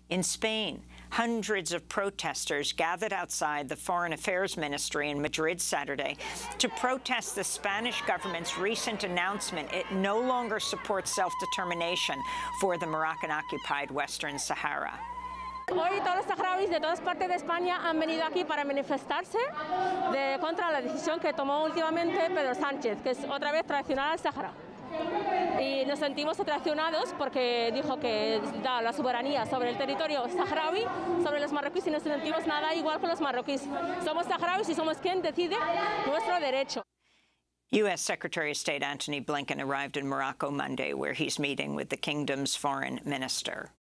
In Spain, hundreds of protesters gathered outside the Foreign Affairs Ministry in Madrid Saturday to protest the Spanish government's recent announcement it no longer supports self-determination for the Moroccan-occupied Western Sahara. Hoy todos los saharauis de todas partes de España han venido aquí para manifestarse contra la decisión que tomó últimamente Pedro Sánchez, que es otra vez traicionar al Sahara. Y nos sentimos traicionados porque dijo que da la soberanía sobre el territorio saharaui, sobre los marroquíes, y no nos sentimos nada igual con los marroquíes. Somos saharauis y somos quien decide nuestro derecho. U.S. Secretary of State Antony Blinken arrived in Morocco Monday, where he's meeting with the kingdom's foreign minister.